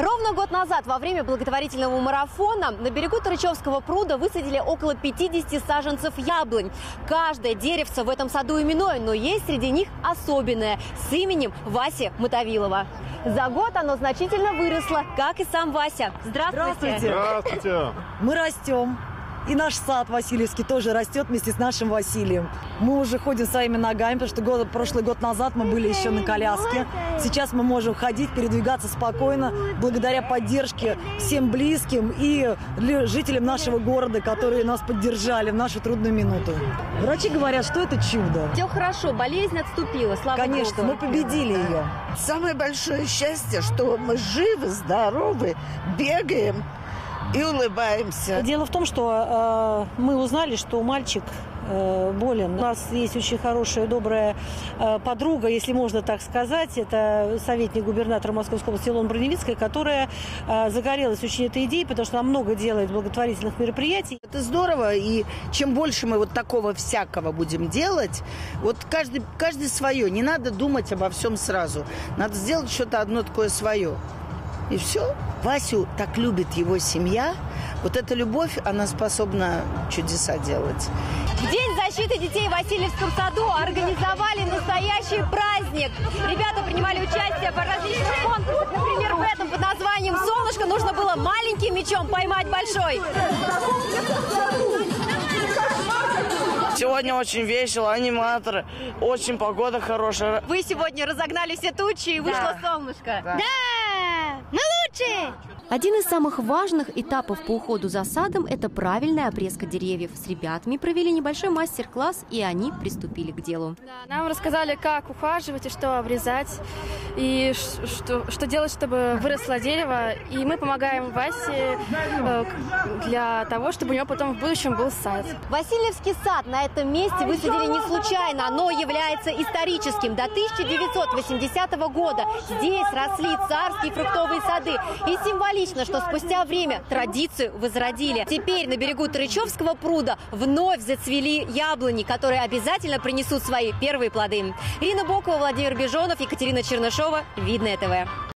Ровно год назад во время благотворительного марафона на берегу Тарычевского пруда высадили около 50 саженцев яблонь. Каждое деревце в этом саду именное, но есть среди них особенное с именем Васи Мотовилова. За год оно значительно выросло, как и сам Вася. Здравствуйте. Здравствуйте. Мы растем. И наш сад Васильевский тоже растет вместе с нашим Василием. Мы уже ходим своими ногами, потому что прошлый год назад мы были еще на коляске. Сейчас мы можем ходить, передвигаться спокойно, благодаря поддержке всем близким и жителям нашего города, которые нас поддержали в нашу трудную минуту. Врачи говорят, что это чудо. Все хорошо, болезнь отступила, слава Богу. Конечно, мы победили ее. Самое большое счастье, что мы живы, здоровы, бегаем и улыбаемся. Дело в том, что мы узнали, что мальчик болен. У нас есть очень хорошая, добрая подруга, если можно так сказать. Это советник губернатора Московской области Илона Броневицкая, которая загорелась очень этой идеей, потому что она много делает благотворительных мероприятий. Это здорово, и чем больше мы вот такого всякого будем делать, вот каждый свое. Не надо думать обо всем сразу. Надо сделать что-то одно такое свое. И все. Васю так любит его семья. Вот эта любовь, она способна чудеса делать. В День защиты детей в Васильевском саду организовали настоящий праздник. Ребята принимали участие в различных конкурсах. Например, в этом под названием «Солнышко» нужно было маленьким мячом поймать большой. Сегодня очень весело, аниматоры, очень погода хорошая. Вы сегодня разогнали все тучи и вышло солнышко. Да! Мы лучшие! Один из самых важных этапов по уходу за садом – это правильная обрезка деревьев. С ребятами провели небольшой мастер-класс, и они приступили к делу. Да, нам рассказали, как ухаживать и что обрезать, и что делать, чтобы выросло дерево. И мы помогаем Васе для того, чтобы у него потом в будущем был сад. Васильевский сад на этом месте высадили не случайно. Оно является историческим. До 1980 года здесь росли царские фруктовые сады. И символично, что спустя время традицию возродили. Теперь на берегу Тарычевского пруда вновь зацвели яблони, которые обязательно принесут свои первые плоды. Ирина Бокова, Владимир Бежонов, Екатерина Чернышова. Видное ТВ.